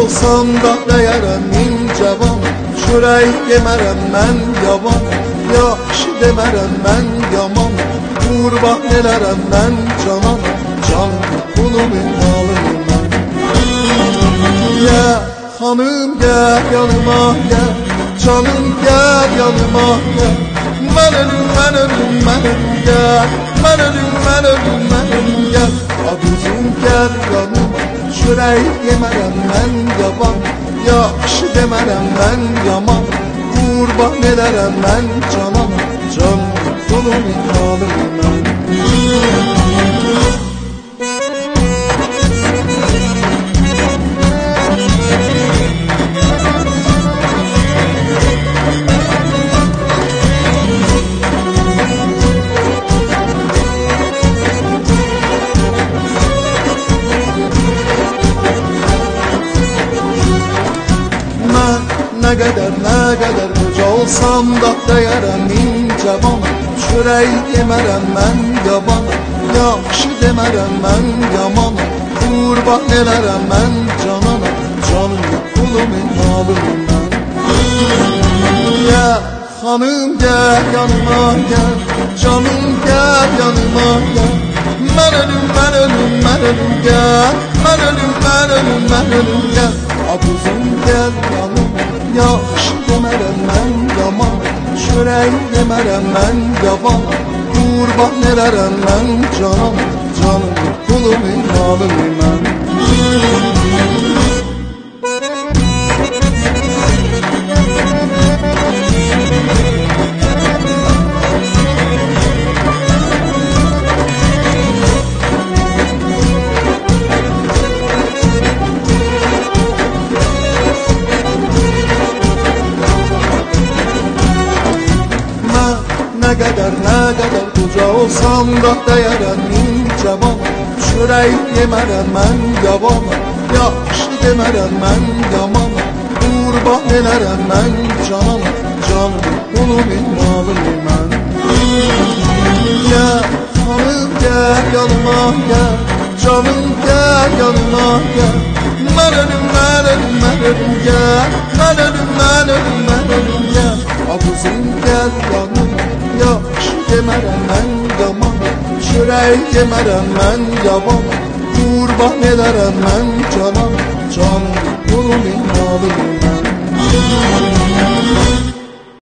olsam da dəyərəm incavan. Çörək yemərəm mən yavan, yaxşı demərəm mən yaman. Qurban elərəm mən canan, can pulumun malım mən. Gel hanım gel yanıma gel, canım gel yanıma gel. Ben ölüm ben ölüm ben ölüm gel, ben ölüm ben ölüm ben ölüm gel. Abuzum gel yanıma, çörək yemərəm mən yavan, yaxşı demərəm mən yaman. Qurban elərəm mən canana, can pulumun malım mən. Ne kadar koca olsam da dəyərəm incavan. Çörək yemərəm mən yavan, yaxşı demərəm mən yaman. Qurban elərəm mən canana, canım pulumun malım mən. Gel hanım gel yanıma gel, canım gel yanıma gel. Ben ölüm ben ölüm ben ölüm gel, ben ölüm ben ölüm ben ölüm gel. Abuzum gel yanıma, yaxşı demərəm mən yaman. Çörək yemərəm mən yavan, qurban elərəm mən canam, canım pulumun malım mən. Ne kadar koca olsam da dəyərəm incavan. Çörək yemərəm mən yavan, yaxşı demərəm mən yaman. Qurban elərəm mən canana, canım pulumun malım mən. Gel hanım gel yanıma gel, canım gel yanıma gel. Ben ölüm ben ölüm ben ölüm gel, ben ölüm ben ölüm ben ölüm gel. Abuzum gel yanıma, yaxşı demərəm mən yaman. Çörək yemərəm mən yavan, qurban elərəm mən canan, can pulumun malım mən.